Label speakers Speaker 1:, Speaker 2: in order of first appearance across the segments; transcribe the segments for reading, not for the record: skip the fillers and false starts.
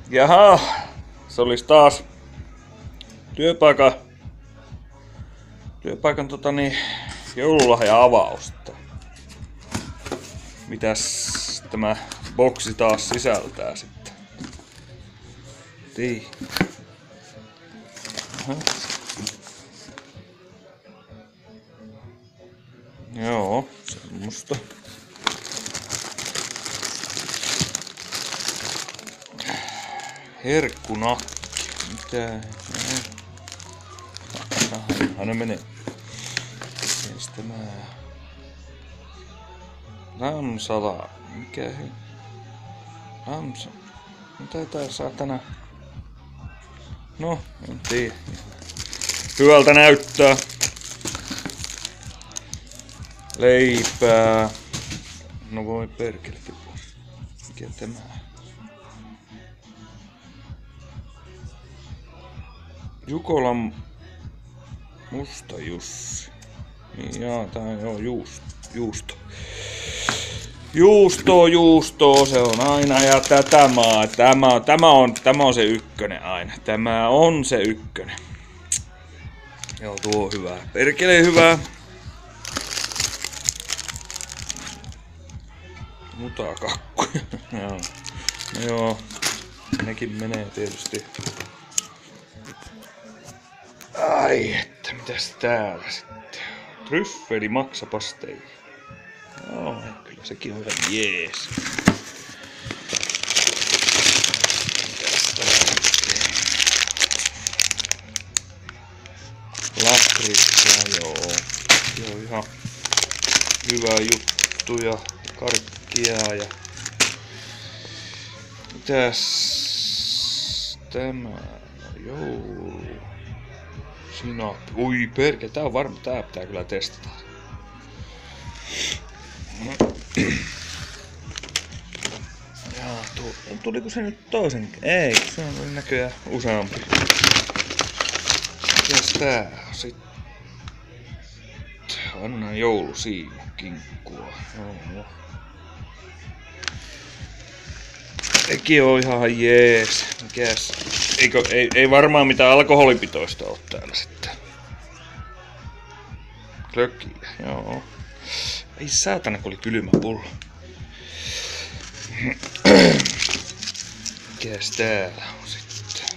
Speaker 1: Jaha, se olisi taas työpaikan joululahja-avausta. Mitäs tämä boksi taas sisältää sitten? Joo, semmoista. Herkkunakki. Mitä? Aina menee. Mites tämä? Lamsala. Mikä he? Lamsa. Mitä tää saatana? No, en tiedä. Hyvältä näyttää. Leipää. No voi perkelekin. Mikä tämä? Jukolan Musta Jussi. Niin, jaa, tää on joo juusto. Juusto, se on aina ja tämä on se ykkönen aina. Tämä on se ykkönen. Joo, tuo on hyvä. Perkele hyvä. Mutakakkuja. Joo. No joo. Nekin menee tietysti. Ai että, mitäs täällä sitten? Tryffeli maksapastei. Joo, kyllä sekin on ihan jees. Lakritsia, joo. Se on ihan hyvä juttu ja karkkia ja... Mitäs tämä? Joulu... Sinappi. Ui perkele, tää on varma, tää pitää kyllä testata. Jaa, tuliko se nyt toisen? Ei, se on näköjään useampi. Mitäs tää on sitten? Anna joulusiima kinkkua. Joo. Sekin on ihan jees. Mikäs? Ei varmaan mitään alkoholipitoista oo täällä sitten. Klökiä, joo. Ei saatana, kun oli kylmä pullo. Mikäs täällä on sitten?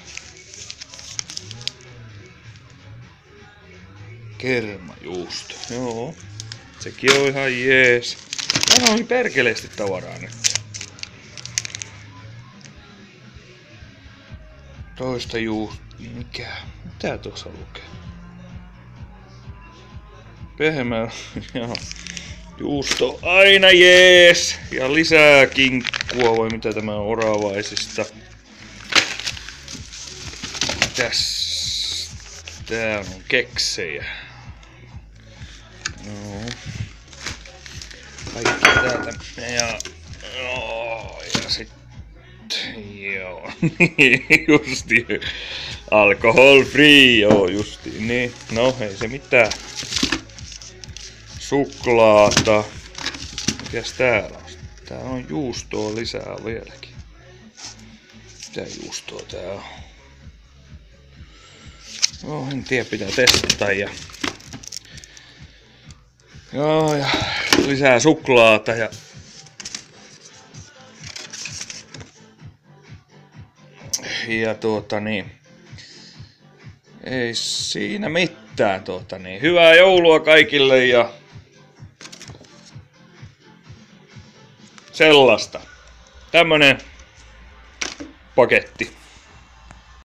Speaker 1: Kermajuusto, joo. Sekin on ihan jees. Täällä on perkeleesti tavaraa nyt. Toista juusto. Mitä tuossa lukee? Pehmeä. Joo. Juusto aina jees. Ja lisää kinkkua vai mitä tämä on oravaisista. Mitäs? Tää on keksejä. Joo. Kaikki täältä. Ja sit joo, justi alcohol free, joo justi, niin, no ei se mitään. Suklaata. Mitäs täällä on? Täällä on juustoa lisää vieläkin. Mitä juustoa tää on? No en tiedä, pitää testata ja... Joo ja lisää suklaata ja... Ja ei siinä mitään hyvää joulua kaikille ja sellaista. Tämmönen paketti.